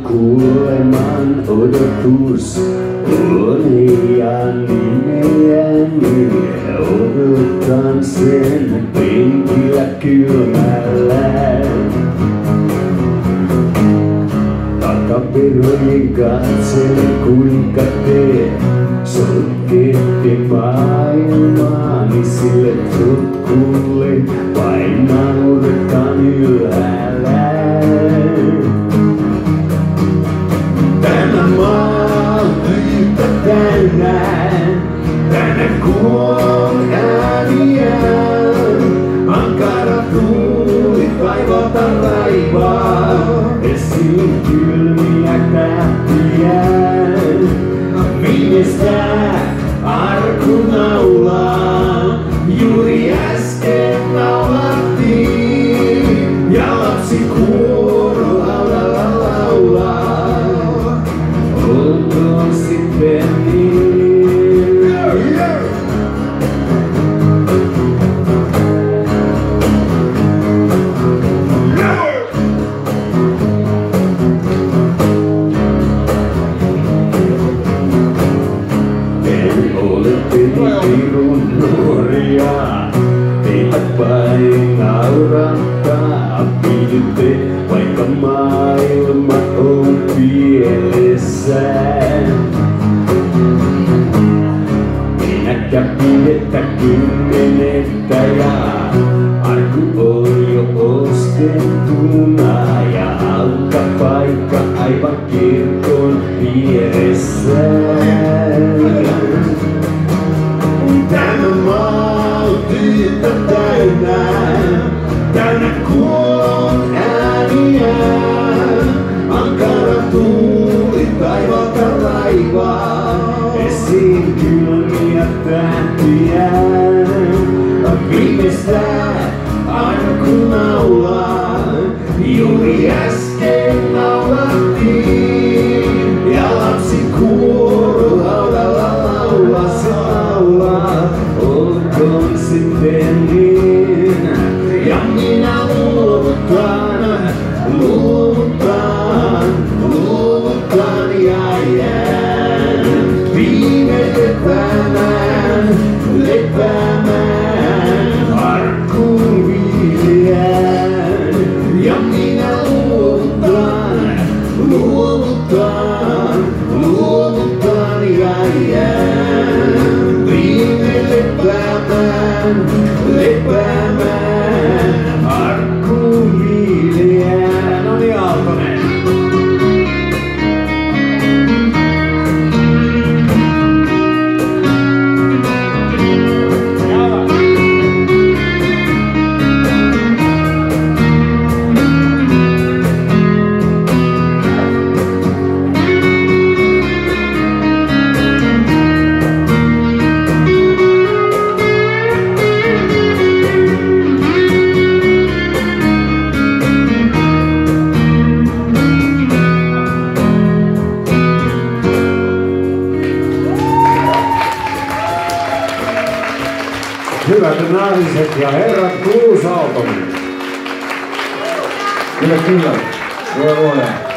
kuoleman odotus on liian nimeäni. Odotan sen penkillä kylmällä. Takaperoin katselen kuinka te sotkette maailmaani sille tutkulle. Vain nauretaan ylhäällä. Tämä maa on tyhjä täynnä. Tänne kuon ääniä. Ankara tuuli taivaalta raivaa. Esiin kylmiä tähtiä. Viimeistä arkunaulaa juuri äsken naulattiin. Ja lapsi kuoro laulaa laulaa. Olkoon sitten niin. Pirun nuoria, eivät vain naurattaa, piitte, vaikka maailma on pielessä. Minäkä pidettä kymmenettä ja arku on jo ostettuna ja paikka aivan kirkon vieressä. Tämä maa on tyhjä täynnä, täynnä kuon ääniä. Ankara tuuli taivaalta raivaa, esiin kylmiä tähtiä. Viimeistä arkunaulaa juuri äsken naulattiin. Ja lapsi kuoro laulaa laulaa se laulaa. Olkoon sitten niin. Ja minä luovutan ja jään viime lepäämään arkkuun viljään. Ja minä luovutan ja jään viime lepäämään arkkuun viljään. No niin, Aaltonen. Hyvät naiset ja herrat, Kuusi Aaltonen. Kyllä. Voi.